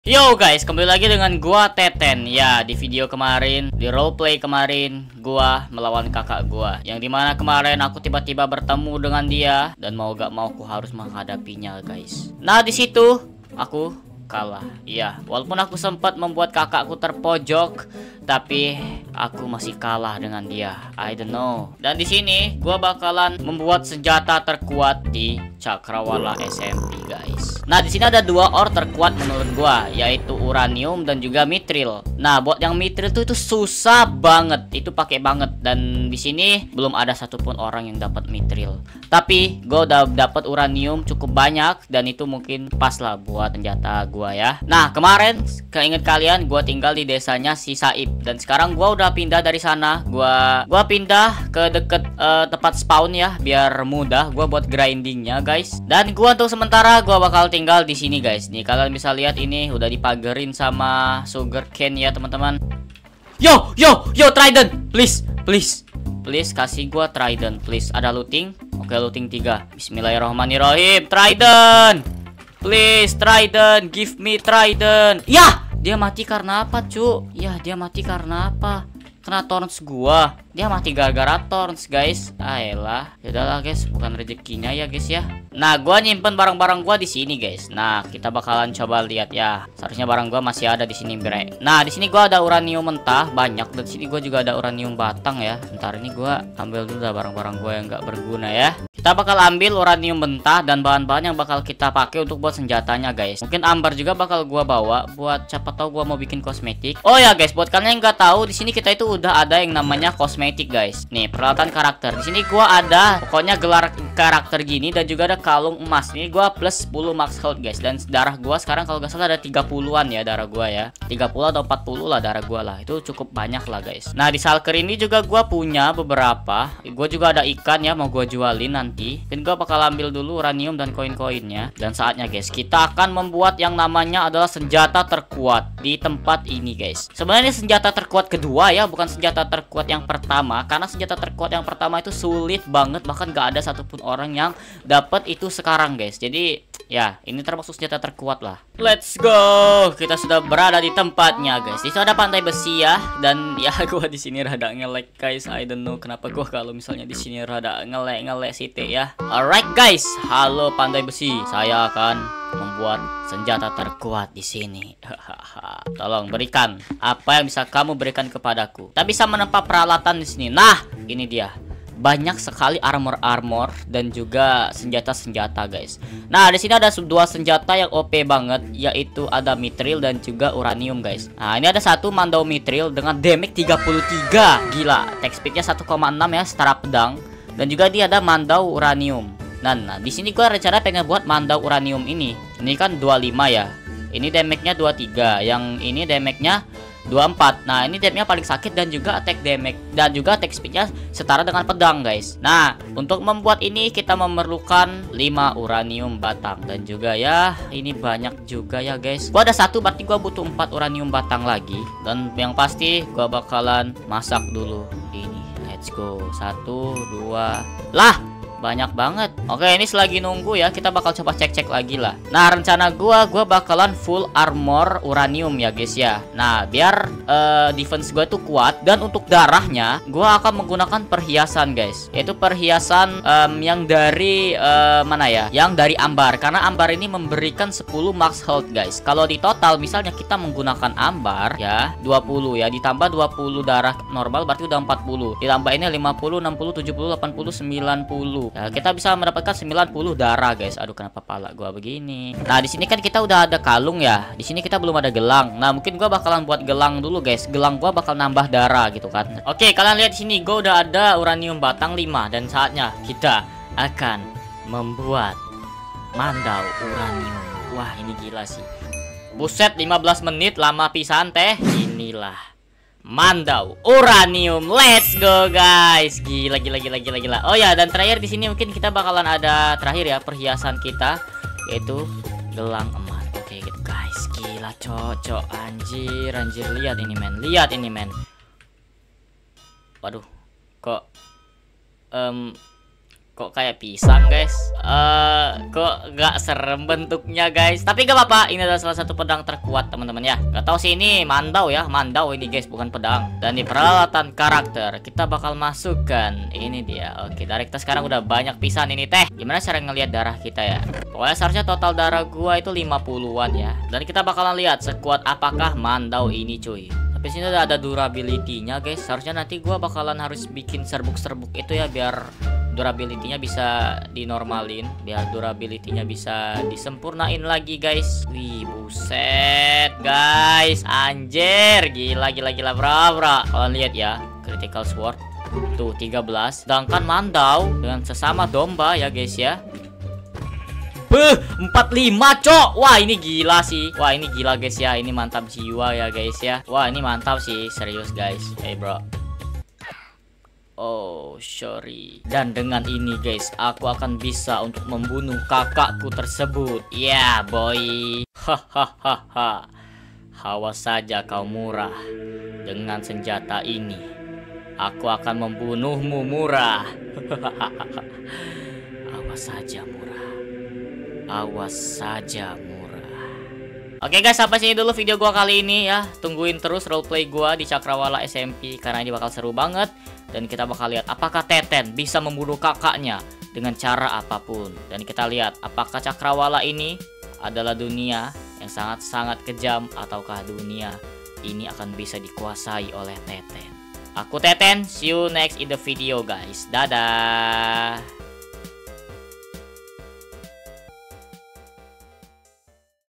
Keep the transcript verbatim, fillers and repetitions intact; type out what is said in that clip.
Yo guys, kembali lagi dengan gua Teten. Ya, di video kemarin, di roleplay kemarin, gua melawan kakak gua, yang dimana kemarin aku tiba-tiba bertemu dengan dia dan mau gak mau aku harus menghadapinya guys. Nah, di situ aku kalah. Iya, walaupun aku sempat membuat kakakku terpojok, tapi aku masih kalah dengan dia. I don't know. Dan di sini gua bakalan membuat senjata terkuat di Cakrawala S M P guys. Nah, di sini ada dua ore terkuat menurut gua, yaitu uranium dan juga mithril. Nah, buat yang mithril tuh itu susah banget, itu pakai banget. Dan di sini belum ada satupun orang yang dapat mithril. Tapi gua udah dapat uranium cukup banyak dan itu mungkin pas lah buat senjata gua ya. Nah, kemarin keinget kalian gua tinggal di desanya si Saib dan sekarang gua udah pindah dari sana. Gua gua pindah ke deket uh, tempat spawn ya, biar mudah gua buat grindingnya guys. Dan gua untuk sementara gua bakal tinggal di sini guys. Nih kalian bisa lihat ini udah dipagerin sama sugar cane ya teman-teman. Yo yo yo trident, please please please kasih gua trident please. Ada looting? Oke, looting tiga. Bismillahirrahmanirrahim. Trident, please trident, give me trident. Ya, dia mati karena apa cu? Ya, dia mati karena apa? Kena torrents gua. Dia mati gara-gara torrents guys. Ayolah, yaudahlah guys, bukan rezekinya ya guys ya. Nah, gua nyimpen barang-barang gua di sini guys. Nah, kita bakalan coba lihat ya. Seharusnya barang gua masih ada di sini bre. Nah, di sini gua ada uranium mentah banyak dan di sini gua juga ada uranium batang ya. Bentar, ini gua ambil dulu dah barang-barang gua yang nggak berguna ya. Kita bakal ambil uranium mentah dan bahan-bahan yang bakal kita pakai untuk buat senjatanya guys. Mungkin ambar juga bakal gua bawa buat siapa tahu gua mau bikin kosmetik. Oh ya guys, buat kalian yang nggak tahu, di sini kita itu udah ada yang namanya kosmetik guys. Nih, peralatan karakter. Di sini gua ada pokoknya gelar karakter gini dan juga ada kalung emas. Ini gua plus sepuluh max health guys. Dan darah gua sekarang kalau nggak salah ada tiga puluhan ya darah gua ya. tiga puluh atau empat puluh lah darah gua lah. Itu cukup banyak lah guys. Nah, di shulker ini juga gua punya beberapa. Gua juga ada ikan ya, mau gua jualin nanti. Dan gua bakal ambil dulu uranium dan koin-koinnya. Dan saatnya guys, kita akan membuat yang namanya adalah senjata terkuat di tempat ini guys. Sebenarnya ini senjata terkuat kedua ya, bukan senjata terkuat yang pertama. Karena senjata terkuat yang pertama itu sulit banget, bahkan gak ada satupun orang yang dapat itu sekarang guys. Jadi ya, ini termasuk senjata terkuat lah. Let's go. Kita sudah berada di tempatnya guys. Di sini ada pantai besi ya, dan ya gua di sini rada ngelek guys. I don't know kenapa gua kalau misalnya di sini rada ngelek-ngelek site ya. Alright guys, halo pantai besi. Saya akan membuat senjata terkuat di sini. Tolong berikan apa yang bisa kamu berikan kepadaku. Kita bisa menempa peralatan di sini. Nah, ini dia. Banyak sekali armor-armor dan juga senjata-senjata guys. Nah, di sini ada dua senjata yang O P banget, yaitu ada mithril dan juga uranium guys. Nah, ini ada satu mandau mithril dengan damage tiga puluh tiga. Gila, attack speednya satu koma enam ya, setara pedang. Dan juga dia ada mandau uranium. Nah, nah di sini gua rencana pengen buat mandau uranium ini. Ini kan dua puluh lima ya. Ini damage-nya dua puluh tiga, yang ini damage-nya dua puluh empat. Nah, ini damage-nya paling sakit dan juga attack damage dan juga attack speed-nya setara dengan pedang, guys. Nah, untuk membuat ini kita memerlukan lima uranium batang dan juga ya, ini banyak juga ya, guys. Gua ada satu, berarti gua butuh empat uranium batang lagi. Dan yang pasti gua bakalan masak dulu ini. Let's go. Satu, dua. Lah, banyak banget. Oke, ini selagi nunggu ya, kita bakal coba cek-cek lagi lah. Nah, rencana gua gua bakalan full armor uranium ya guys ya. Nah, biar uh, defense gua tuh kuat. Dan untuk darahnya gua akan menggunakan perhiasan guys, yaitu perhiasan um, yang dari uh, mana ya, yang dari ambar. Karena ambar ini memberikan sepuluh max health guys. Kalau di total misalnya kita menggunakan ambar ya dua puluh ya, ditambah dua puluh darah normal berarti udah empat puluh. Ditambah ini lima puluh, enam puluh, tujuh puluh, delapan puluh, sembilan puluh. Ya, kita bisa mendapatkan sembilan puluh darah guys. Aduh, kenapa pala gua begini? Nah, di sini kan kita udah ada kalung ya. Di sini kita belum ada gelang. Nah, mungkin gua bakalan buat gelang dulu guys. Gelang gua bakal nambah darah gitu kan. Oke, kalian lihat di sini gua udah ada uranium batang lima dan saatnya kita akan membuat mandau uranium. Wah, ini gila sih. Buset, lima belas menit lama pisan teh. Inilah mandau uranium. Let's go guys. Gila gila gila gila gila. Oh ya, dan terakhir di sini mungkin kita bakalan ada terakhir ya perhiasan kita, yaitu gelang emas. Oke gitu guys. Gila cocok anjir anjir. Lihat ini men. Lihat ini men. Waduh. Kok um, Kok kayak pisang guys? Eh, kok gak serem bentuknya guys? Tapi gak apa-apa, ini adalah salah satu pedang terkuat teman-teman ya. Gak tahu sih ini mandau ya, mandau ini guys, bukan pedang. Dan di peralatan karakter kita bakal masukkan ini dia. Oke, dari kita sekarang udah banyak pisan ini teh. Gimana cara ngelihat darah kita ya? Pokoknya seharusnya total darah gua itu lima puluhan ya. Dan kita bakalan lihat sekuat apakah mandau ini cuy. Tapi sini udah ada durability-nya guys. Seharusnya nanti gua bakalan harus bikin serbuk-serbuk itu ya biar durability-nya bisa dinormalin, biar durability-nya bisa disempurnain lagi guys. Wih, buset guys, anjir, gila gila gila bro bro. Kalian lihat ya, critical sword tuh tiga belas, sedangkan mandau dengan sesama domba ya guys ya. Beuh, empat puluh lima cok. Wah ini gila sih. Wah ini gila guys ya. Ini mantap jiwa ya guys ya. Wah ini mantap sih, serius guys. Hey bro. Oh sorry. Dan dengan ini guys, aku akan bisa untuk membunuh kakakku tersebut. Ya yeah, boy. Hahaha. Hawa saja kau murah. Dengan senjata ini aku akan membunuhmu murah. Awas saja murah. Awas saja murah. Oke guys, sampai sini dulu video gua kali ini ya. Tungguin terus roleplay gua di Cakrawala S M P karena ini bakal seru banget. Dan kita bakal lihat apakah Teten bisa membunuh kakaknya dengan cara apapun. Dan kita lihat apakah Cakrawala ini adalah dunia yang sangat-sangat kejam, ataukah dunia ini akan bisa dikuasai oleh Teten. Aku Teten, see you next in the video guys. Dadah.